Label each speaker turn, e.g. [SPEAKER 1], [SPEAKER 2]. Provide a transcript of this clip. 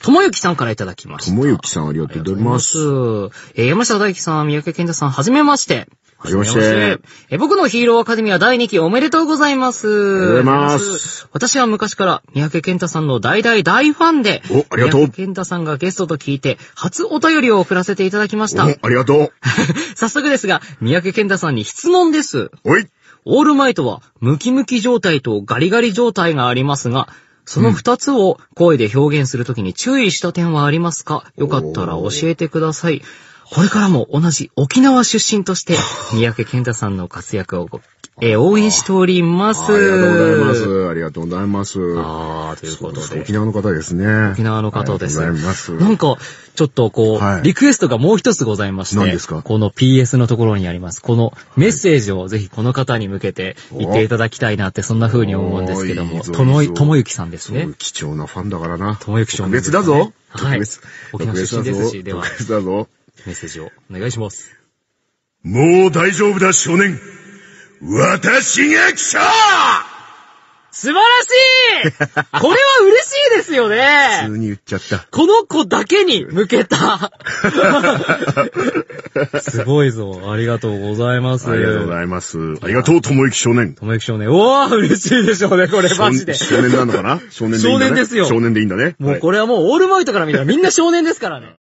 [SPEAKER 1] ともゆきさんからいただきました。
[SPEAKER 2] ともゆきさんありがとうございます。
[SPEAKER 1] 山下大輝さん、三宅健太さん、はじめまして。
[SPEAKER 2] はじめまして。
[SPEAKER 1] 僕のヒーローアカデミア第2期おめでとうございます。
[SPEAKER 2] ありがとうございます。
[SPEAKER 1] 私は昔から三宅健太さんの大ファンで、
[SPEAKER 2] ありがとう。
[SPEAKER 1] 三宅健太さんがゲストと聞いて、初お便りを送らせていただきました。
[SPEAKER 2] ありがとう。
[SPEAKER 1] 早速ですが、三宅健太さんに質問です。
[SPEAKER 2] おい。
[SPEAKER 1] オールマイトはムキムキ状態とガリガリ状態がありますが、その二つを声で表現するときに注意した点はありますか？よかったら教えてください。これからも同じ沖縄出身として、三宅健太さんの活躍を応援しております。
[SPEAKER 2] ありがとうございます。ありがとうございます。
[SPEAKER 1] ということで。
[SPEAKER 2] 沖縄の方ですね。
[SPEAKER 1] 沖縄の方です。
[SPEAKER 2] ありがとうございます。
[SPEAKER 1] なんか、ちょっとリクエストがもう一つございまして。
[SPEAKER 2] 何ですか？
[SPEAKER 1] この PS のところにあります。このメッセージをぜひこの方に向けて言っていただきたいなって、そんな風に思うんですけども。ともゆきさんですね。
[SPEAKER 2] 貴重なファンだからな。
[SPEAKER 1] ともゆきさん。
[SPEAKER 2] 特別だぞ。
[SPEAKER 1] はい。沖縄出身ですし、では。
[SPEAKER 2] 特別だぞ。
[SPEAKER 1] メッセージをお願いします。
[SPEAKER 2] もう大丈夫だ少年。私が来た！
[SPEAKER 1] 素晴らしい！これは嬉しいですよね。
[SPEAKER 2] 普通に言っちゃった。
[SPEAKER 1] この子だけに向けた。すごいぞ。ありがとうございます。
[SPEAKER 2] ありがとうございます。ありがとう、ともゆき少年。
[SPEAKER 1] ともゆき少年。おー、嬉しいでしょうね、これマジで。
[SPEAKER 2] 少年なのかな？少年でいいんだね。
[SPEAKER 1] 少年ですよ。
[SPEAKER 2] 少年でいいんだね。
[SPEAKER 1] もうこれはもうオールマイトから見たらみんな少年ですからね。